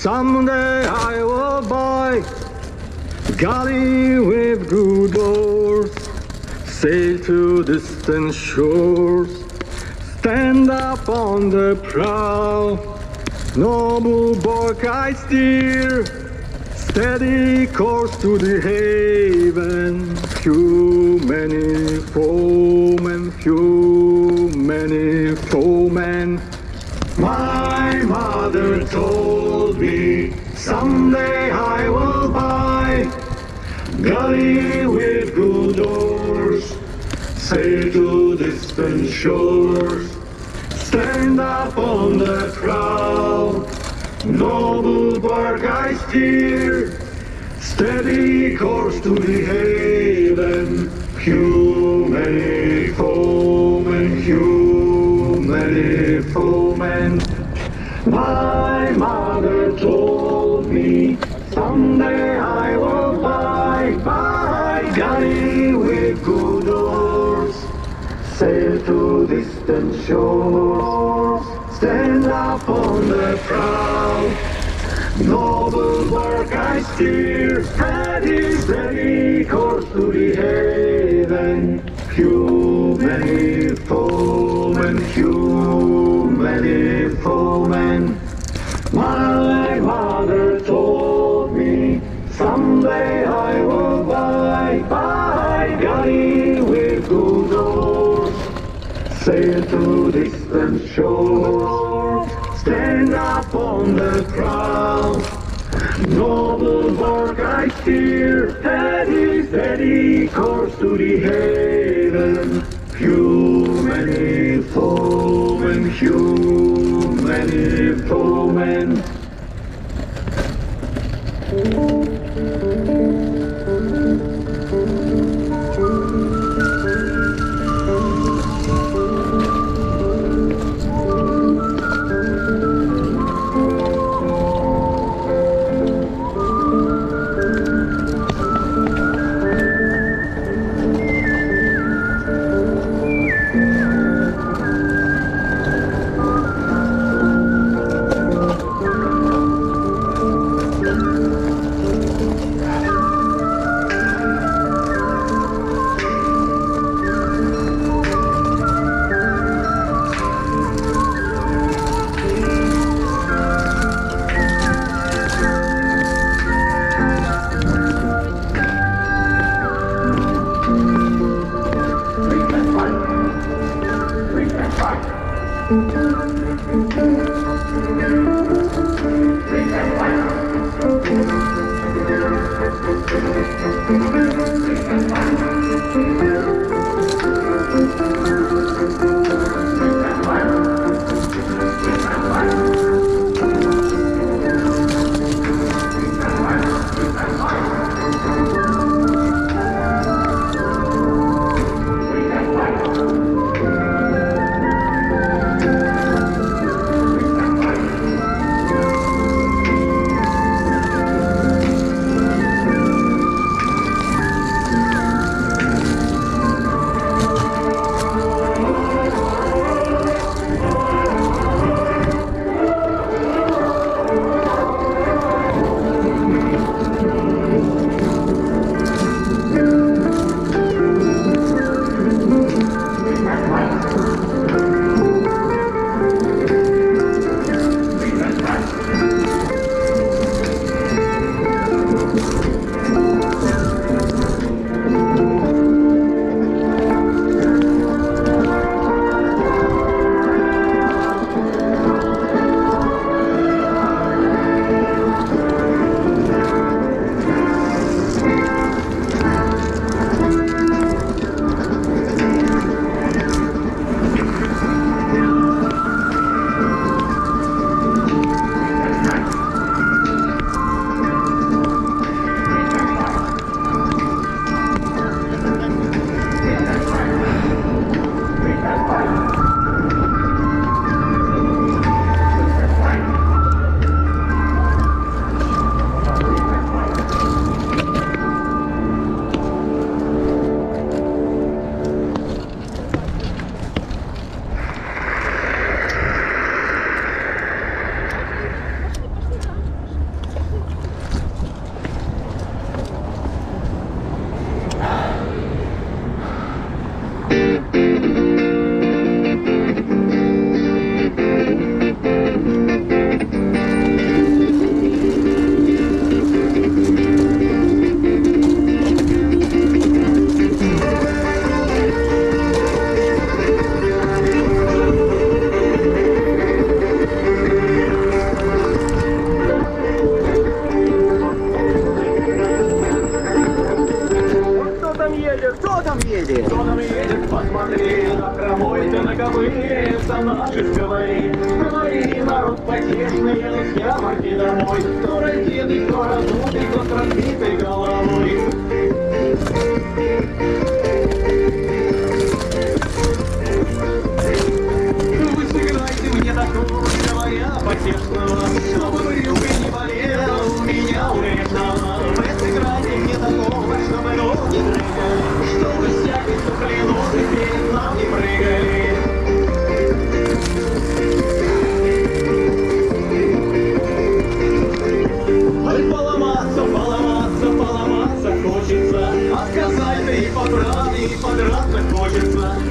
Someday I will buy galley with good oars, sail to distant shores, stand up on the prow. Noble bark I steer, steady course to the haven. Few many foemen, few many foemen. My mother told me someday I will buy galley with good oars, sail to distant shores, stand up on the prow. Noble bark I steer, steady course to the haven. Few many foemen, few many foemen. My mother told me someday I will buy galley with good oars, sail to distant shores, stand up on the prow. Noble bark I steer, steady, steady course to the haven. Few many foemen, few many foemen. My mother told me someday I will buy galley with good oars, sail to distant shores, stand up on the prow. Noble bark I steer, steady, steady course to the haven. Few many foemen, few many foemen. скажешь, говори, говори, народ потешный, едут с ярмарки домой. Кто раздетый, кто раздутый, кто с разбитой головой. Вы сыграйте мне такого, говоря, потешного, чтобы брюка не болела у меня у грешного. Вы сыграйте мне такого, чтобы ноги дрыгали, чтобы всякий сухленогий перед нам не прыгали. Ой, поломаться, поломаться, поломаться хочется, отказать и подраться хочется.